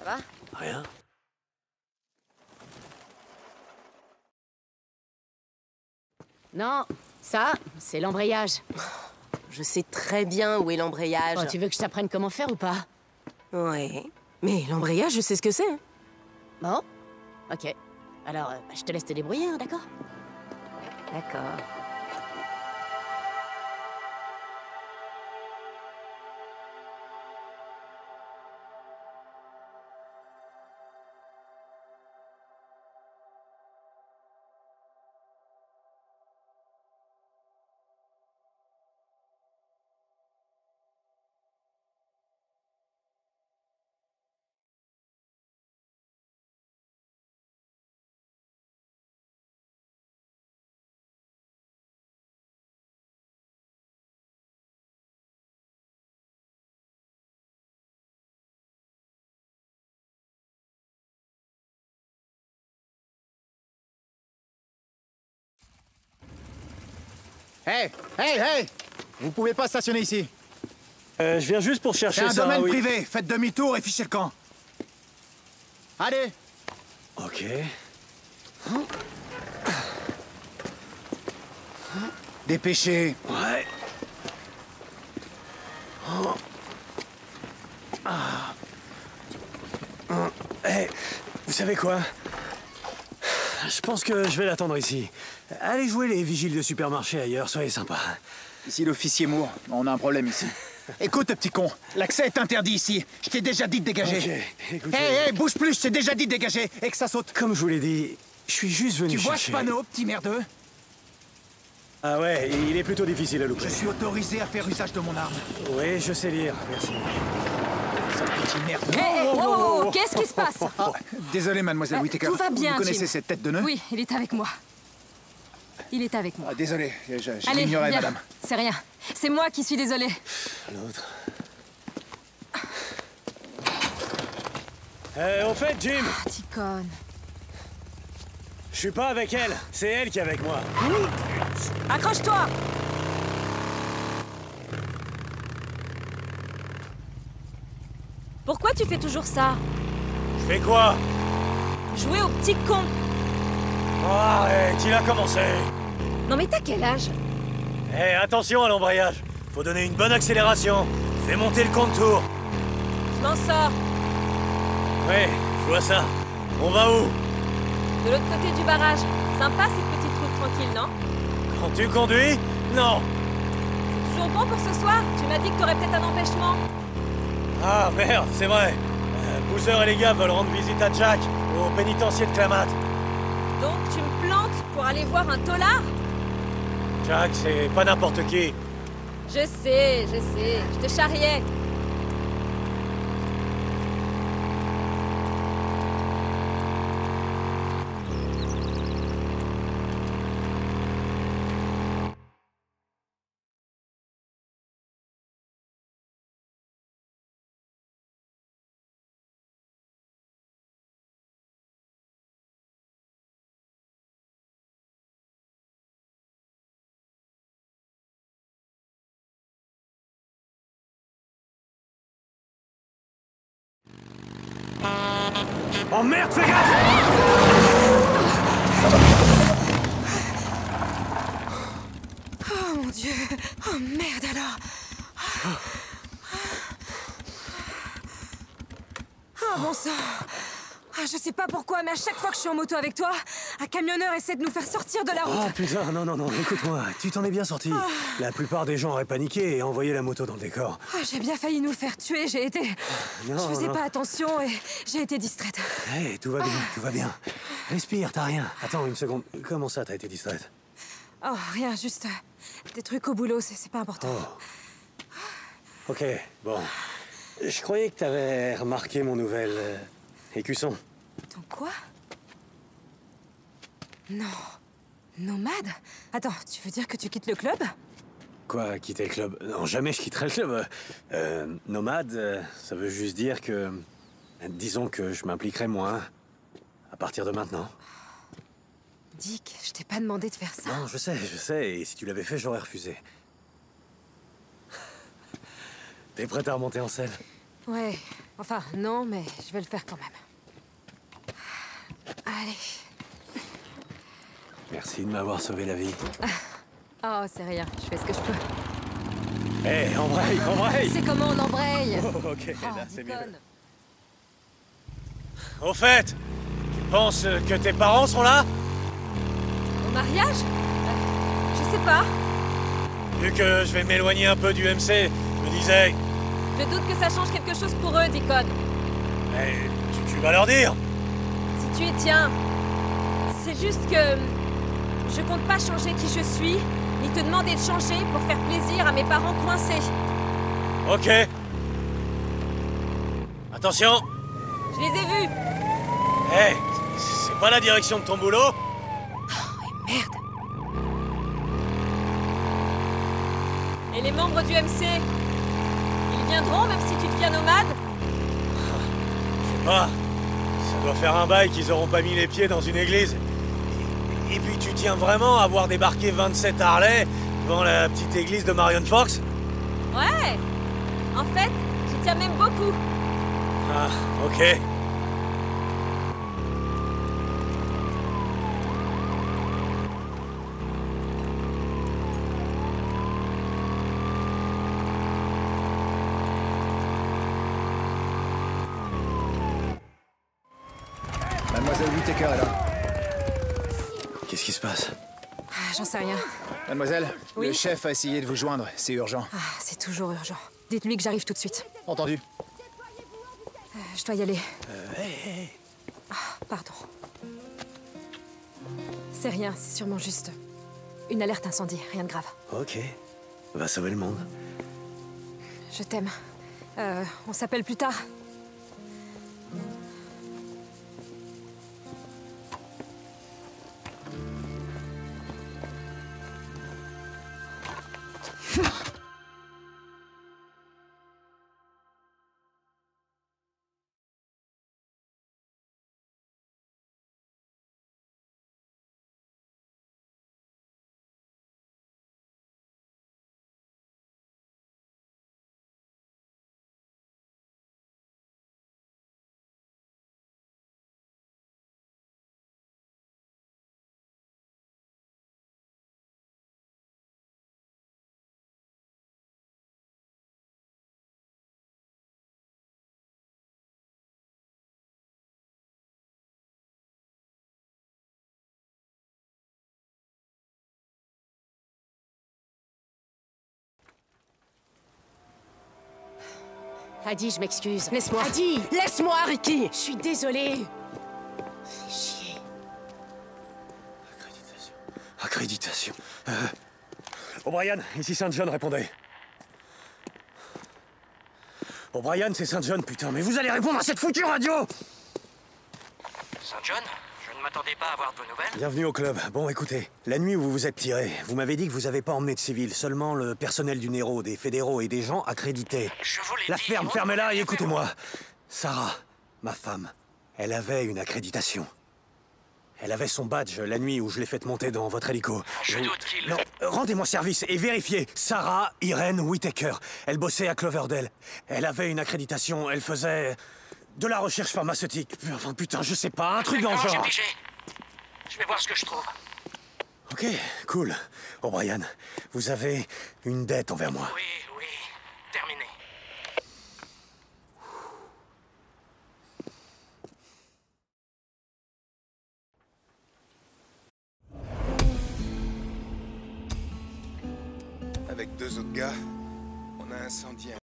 va? Rien. Non, ça, c'est l'embrayage. Je sais très bien où est l'embrayage. Oh, tu veux que je t'apprenne comment faire ou pas? Ouais. Mais l'embrayage, je sais ce que c'est. Hein. Bon, ok. Alors, je te laisse te débrouiller, hein, d'accord? D'accord. Hey, hey, hey! Vous pouvez pas stationner ici. Je viens juste pour chercher C'est un ça, domaine oui. privé. Faites demi-tour et fichez le camp. Allez! Ok. Dépêchez. Ouais. Hey, vous savez quoi? Je pense que je vais l'attendre ici. Allez jouer les vigiles de supermarché ailleurs, soyez sympa. Ici l'officier Moore. On a un problème ici. Écoute, petit con. L'accès est interdit ici. Je t'ai déjà dit de dégager. Ok, écoutez. Hey, hey, bouge plus, je t'ai déjà dit de dégager. Et que ça saute. Comme je vous l'ai dit, je suis juste venu Tu vois chercher... ce panneau, petit merdeux? Ah ouais, il est plutôt difficile à louper. Je suis autorisé à faire usage de mon arme. Oui, je sais lire, merci. Sale petit merde. Hé, oh, qu'est-ce qui se passe? Ah, désolé, mademoiselle Whittaker. Tout va bien, Vous connaissez Jim. cette tête de nœud? Oui, il est avec moi. Il est avec moi. Ah, désolé, Allez, j'ignorais, viens. madame. C'est rien. C'est moi qui suis désolée. L'autre... au fait, Jim, Petit con. je suis pas avec elle, c'est elle qui est avec moi. Accroche-toi! Pourquoi tu fais toujours ça? Fais quoi? Jouer au petit con. Oh, arrête, il a commencé. Non mais t'as quel âge? Eh, attention à l'embrayage. Faut donner une bonne accélération. Fais monter le contour. Je m'en sors. Ouais, je vois ça. On va où? De l'autre côté du barrage. Sympa cette petite route tranquille, non? Quand tu conduis? Non. C'est toujours bon pour ce soir? Tu m'as dit que t'aurais peut-être un empêchement. Ah, merde, c'est vrai. Boozer et les gars veulent rendre visite à Jack, au pénitencier de Klamath. Donc tu me plantes pour aller voir un tolard? Jack, c'est pas n'importe qui. Je sais, je te charriais. Oh merde, fais gaffe! Oh mon Dieu! Oh merde alors! Oh bon sang! Ah, je sais pas pourquoi, mais à chaque fois que je suis en moto avec toi, un camionneur essaie de nous faire sortir de la route. Oh putain, non, écoute-moi, tu t'en es bien sorti. La plupart des gens auraient paniqué et envoyé la moto dans le décor. Ah, j'ai bien failli nous le faire tuer, je faisais pas attention et j'ai été distraite. Hey, tout va bien. Respire, t'as rien. Attends une seconde, comment ça t'as été distraite? Oh, rien, juste des trucs au boulot, c'est pas important. Ok, bon. Je croyais que t'avais remarqué mon nouvel écusson. Ton quoi? Non. Nomade? Attends, tu veux dire que tu quittes le club? Quoi, quitter le club? Non, jamais je quitterai le club. Nomade, ça veut juste dire que... Disons que je m'impliquerai moins à partir de maintenant. Dick, je t'ai pas demandé de faire ça. Non, je sais, et si tu l'avais fait, j'aurais refusé. T'es prête à remonter en selle? Ouais, Enfin, non, mais je vais le faire quand même. Allez. Merci de m'avoir sauvé la vie. Oh, c'est rien, je fais ce que je peux. Hé, embraye! C'est comment on embraye? Oh, ok, Oh, là c'est mieux. déconne. Au fait, tu penses que tes parents sont là? Au mariage? Je sais pas. Vu que je vais m'éloigner un peu du MC, je me disais... Je doute que ça change quelque chose pour eux, Deacon. Eh, tu vas leur dire? Si tu y tiens. C'est juste que... Je compte pas changer qui je suis, ni te demander de changer pour faire plaisir à mes parents coincés. Ok. Attention. Je les ai vus. Hé, c'est pas la direction de ton boulot? Merde. Et les membres du MC? Ils viendront même si tu deviens nomade? Je sais pas. Ça doit faire un bail qu'ils auront pas mis les pieds dans une église. Et puis tu tiens vraiment à voir débarquer 27 Harley devant la petite église de Marion Fox? Ouais. En fait, j'y tiens même beaucoup. Ah, ok. Mademoiselle Whittaker est là. Qu'est-ce qui se passe? J'en sais rien. Mademoiselle, Oui? le chef a essayé de vous joindre. C'est urgent. C'est toujours urgent. Dites-lui que j'arrive tout de suite. Entendu? Je dois y aller. Pardon. C'est rien, c'est sûrement juste une alerte incendie, rien de grave. Ok. Va sauver le monde. Je t'aime. On s'appelle plus tard. Adi, je m'excuse. Laisse-moi. Adi, laisse-moi, Ricky. Je suis désolée. Fais chier. Accréditation. O'Brien, ici Saint John, répondez. O'Brien, c'est Saint John, putain, mais vous allez répondre à cette foutue radio! Saint John, je ne m'attendais pas à avoir de vos nouvelles. Bienvenue au club. Bon, écoutez, la nuit où vous vous êtes tirés, vous m'avez dit que vous avez pas emmené de civils, seulement le personnel du Nero, des fédéraux et des gens accrédités. Je vous l'ai La dit, ferme, on fermez-la doit et les écoutez-moi. Sarah, ma femme, elle avait une accréditation. Elle avait son badge la nuit où je l'ai fait monter dans votre hélico. Je doute qu'il... Non, rendez-moi service et vérifiez. Sarah Irene Whittaker. Elle bossait à Cloverdale. Elle avait une accréditation. Elle faisait de la recherche pharmaceutique. Enfin, putain, je sais pas, un truc dans le D'accord, j'ai genre. pigé. Je vais voir ce que je trouve. Ok, cool. O'Brien, vous avez une dette envers moi. Oui, oui. Terminé. Avec deux autres gars, on a incendié un